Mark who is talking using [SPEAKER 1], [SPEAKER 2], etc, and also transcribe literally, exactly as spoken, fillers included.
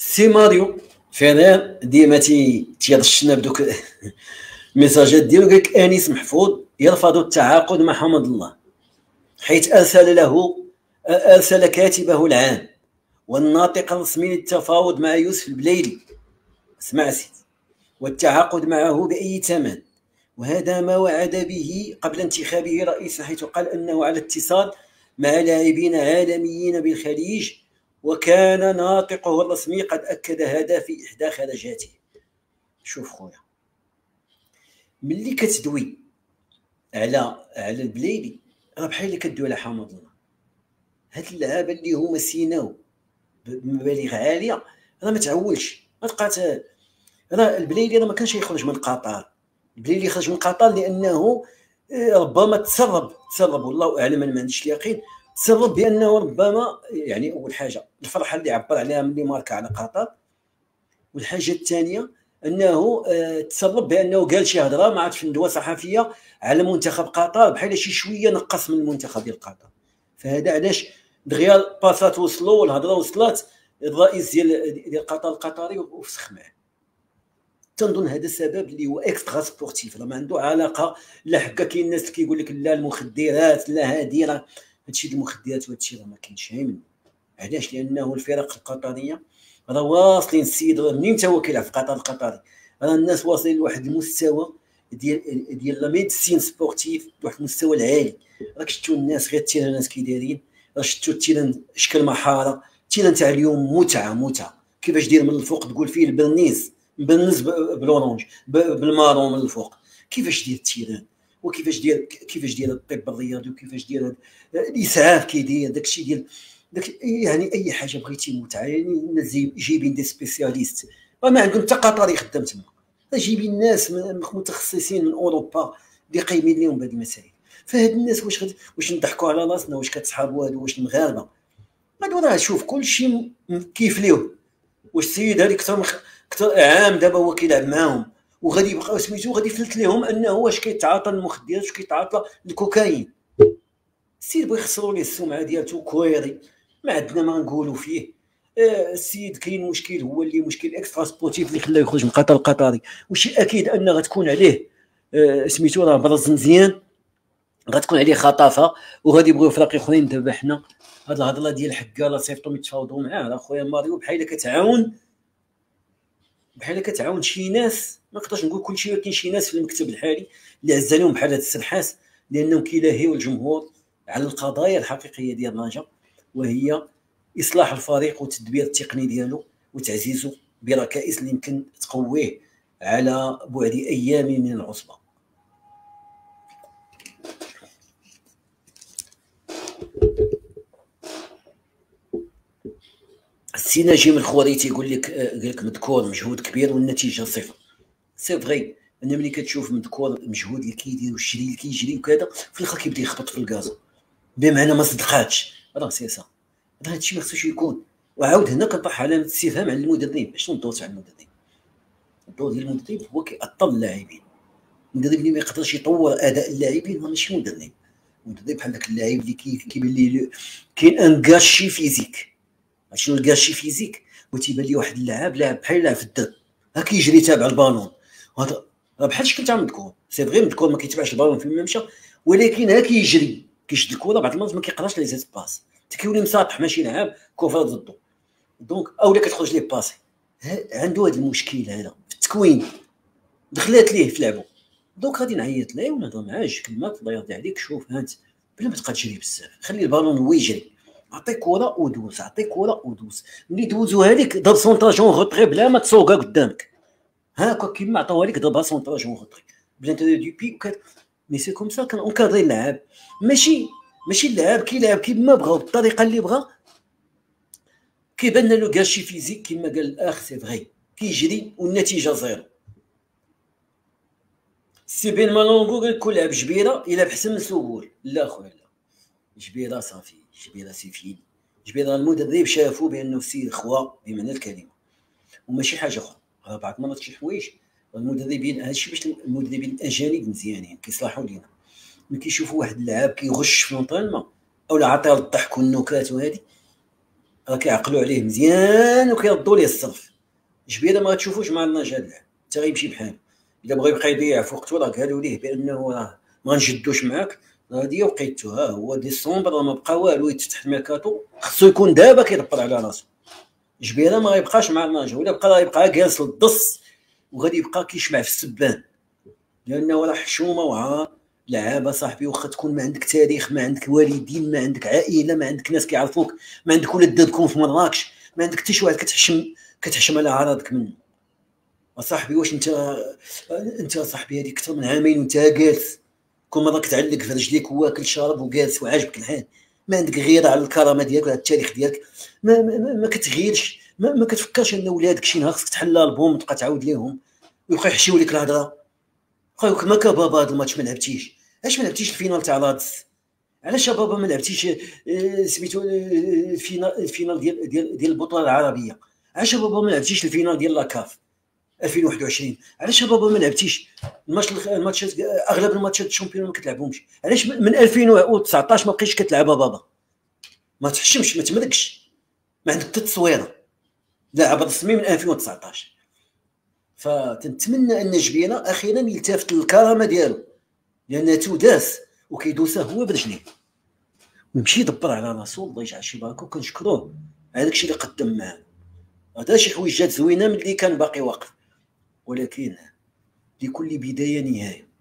[SPEAKER 1] سي ماريو فيرير ديما تي تيرشنا بدوك الميساجات ديالو. قال لك انيس محفوظ يرفض التعاقد مع حمد الله حيث ارسل له ارسل كاتبه العام والناطق الرسمي للتفاوض مع يوسف البليلي، اسمع سيدي، والتعاقد معه باي ثمن، وهذا ما وعد به قبل انتخابه رئيسا، حيث قال انه على اتصال مع لاعبين عالميين بالخليج، وكان ناطقه الرسمي قد اكد هذا في احدى خرجاته. شوف خويا، ملي كتدوي على على البليلي راه بحال اللي كدوي على حمد الله. هاد اللعابه اللي هما سيناو بمبالغ عاليه راه ما تعولش، ما تبقات. راه البليلي راه ما كانش يخرج من قطر، البليلي خرج من قطر لانه ربما تسرب تسرب والله اعلم، انا ما عنديش اليقين، تسرب بانه ربما يعني اول حاجه الفرحه اللي عبر عليها ملي ماركا على قطر، والحاجه الثانيه انه تسرب بانه قال شي هضره ما عرفتش في ندوه صحفيه على منتخب قطر بحال شي شويه نقص من المنتخب ديال قطر. فهذا علاش دغيا باسات وصلوا والهضره وصلت الرئيس ديال ديال قطر القطري وفسخ معاه. تنظن هذا السبب اللي هو اكسترا سبورتيف، راه ما عنده علاقه. لا هكا كاين الناس اللي كيقول لك لا المخدرات لا هادي، راه هادشي ديال المخدرات وهادشي راه ما كاينش منه. علاش؟ لانه الفرق القطريه راه واصلين، السيد منين تا هو كيلعب في قطر القطري، راه الناس واصلين لواحد المستوى ديال ديال لا ميديسين سبورتيف، لواحد المستوى العالي. راك شفتوا الناس غير التيرانات كي دايرين، راه شفتوا التيران شكل محاره، التيران تاع اليوم متعه متعه، كيفاش داير من الفوق تقول فيه البرنيز مبنز بالورانج بالمارون من الفوق، كيفاش داير التيران وكيفاش داير كيفاش داير الطب الرياضي وكيفاش داير الاسعاف كيدير داكشي ديال داك، يعني اي حاجه بغيتي متعه. يعني الناس جايبين دي سبيسياليست، وما عندهم حتى قطري خدام تما، جايبين ناس متخصصين من اوروبا اللي قايمين لهم بهذه المسائل. فهاد الناس واش غد... واش نضحكوا على راسنا؟ واش كتصحابوا هادو واش المغاربه؟ هادو راه شوف كلشي كيف ليهم. واش السيد هذيك اكثر من اكثر عام دابا هو كيلعب معاهم وغادي يبقى سميتو غادي يفلت لهم انه واش كيتعاطى المخدرات واش كيتعاطى الكوكايين. السيد بغى يخسروا ليه السمعه ديالته كويري، ما عندنا ما نقولوا فيه. آه السيد كاين مشكل هو اللي مشكل اكسترا سبورتيف اللي خلاه يخرج من قطر القطري، وشي اكيد ان غتكون عليه آه سميتو راه برز مزيان، غتكون عليه خطافه وغادي يبغيو فرق اخرين. دابا حنا هاد الهضره ديال الحكاله صيفطوا يتفاوضوا معاه، راه خويا ماريو بحال كتعاون بحال كتعاون شي ناس، ما نقدرش نقول كلشي، ولكن شي ناس في المكتب الحالي اللي عز عليهم بحال هاد السنحاس، لانهم كيلاهيو الجمهور على القضايا الحقيقيه ديال الرجاء، وهي اصلاح الفريق والتدبير التقني ديالو وتعزيزه بركائز اللي يمكن تقويه على بعد ايام من العصبه. السي نجيم الخوري تيقول لك قال لك مذكور مجهود كبير والنتيجه صفر. سي فغي، انا ملي كتشوف مذكور المجهود اللي كيدير والشري اللي كيجري وكذا، في الاخر كيبدا يخبط في الكازو بمعنى ما صدقاتش. راه سي سا، هذا الشيء ما خصوش يكون. وعاود هنا كنطرح علامه استفهام على المدرب. شنو الدور تاع المدرب؟ الدور ديال المدرب هو كيأطل اللاعبين. المدرب اللي ما يقدرش يطور اداء اللاعبين هو ماشي مدرب. المدرب بحال داك اللاعب اللي كيبان ليه كاين ان كاشي فيزيك. شنو الكاشي فيزيك؟ وتيبان لي واحد اللاعب لاعب بحال لاعب في الدرب، ها كيجري تابع البالون، هذا راه بحال الشكل تاع مذكور. سي فغي مذكور ما كيتبعش البالون في الممشى، ولكن ها كيجري كيشد الكره، بعض المرات ما كيقراش لي زيت باس، كيولي مساطح ماشي لاعب كوفر ضده. دونك اولا كتخرج ليه باسي، عنده هذا المشكل هذا في التكوين، دخلات ليه في لعبه. دونك غادي نعيط ليه ونهضر معاه جوج كلمات، الله يرضي عليك شوف هانت بلا ما تبقى تجري بزاف، خلي البالون هو يجري، عطيك كره ودوز، عطيك كره ودوز، ملي دوزوها لك ضرب سونطاجون غوطري بلا ما تسوقها قدامك، هاكا كيما عطاوها لك ضربها سونطاجون غوطري بلا تدير دو بي وكذا. مي سي كوم سا كان اونكادري اللعاب، ماشي ماشي اللعاب كيلعب كيما بغا بالطريقه اللي بغا، كيبان له كاشي فيزيك كيما قال الاخ. سي فغي كيجري والنتيجه زيرو. سي بين مالونغو قال كل لعب جبيره الى بحسن من سهول. لا خويا لا، جبيره صافي، جبيره سي فين، جبيره المدرب شافوا بانه السيد خوا بمعنى الكلمه وماشي حاجه اخرى. راه بعض المرات شي حوايج المدربين، هادشي باش المدربين الاجانب مزيانين كيصلحوا لينا، ملي كيشوفوا واحد اللاعب كيغش في لونطرينمون اولا عطيه الضحك والنكات وهادي، راه كيعقلوا عليه مزيان وكيردوا ليه الصرف. جبيره ما تشوفوش مع النجاح حتى غيمشي بحال. الا بغى يبقى يضيع في وقته راه قالوا ليه بانه راه ما نجدوش معاك، هذه وقيته. ها هو ديسمبر راه ما بقى والو يتفتح الميركاتو، خصو يكون دابا كيدبر على راسو. جبيره ما غيبقاش مع الناجح، ولا بقى راه يبقى جالس للدص وغادي يبقى كيشمع في السبان، لانه راه حشومه وعار. لعابه صاحبي، واخا تكون ما عندك تاريخ، ما عندك والدين، ما عندك عائله، ما عندك ناس كيعرفوك، ما عندك ولاد دادكم في مراكش، ما عندك حتى شي واحد كتحشم كتحشم على عراضك منه. اصاحبي واش انت انت صاحبي هذيك اكثر من عامين وانت جالس، كل مره كتعلق في رجليك واكل شارب وجالس وعاجبك الحال، ما عندك غيره على الكرامه ديالك وعلى التاريخ ديالك، ما, ما, ما, ما كتغيرش، ما, ما كتفكرش ان ولادك شي نهار خصك تحل البوم تبقى تعاود ليهم ويبقى يحشيو لك الهضره. قالوا ما بابا هذا الماتش ما لعبتيش، علاش ما لعبتيش الفينال تاع رادس؟ علاش يا بابا ما لعبتيش آه، سميتو آه، الفينال الفينال ديال ديال ديال البطوله العربيه؟ علاش يا بابا ما لعبتيش الفينال ديال لاكاف ألفين وواحد وعشرين؟ علاش يا بابا ما لعبتيش الماتش الماتشات اغلب الماتشات الشامبيون ما كتلعبهمش؟ علاش من ألفين وتسعطاش ما بقيتش كتلعب بابا؟ ما تحشمش، ما تملكش، ما عندك حتى تصويره، لاعب رسمي من ألفين وتسعطاش. فتنتمنى ان جبينه اخيرا يلتفت للكرامه ديالو، لان توداس وكيدوسها هو برجليه، ويمشي يدبر على راسو. الله يجعل شي بركه، وكنشكروه على داكشي اللي قدم معاه. هذا شي حوايج جات زوينه ملي كان باقي واقف، ولكن لكل بدايه نهايه.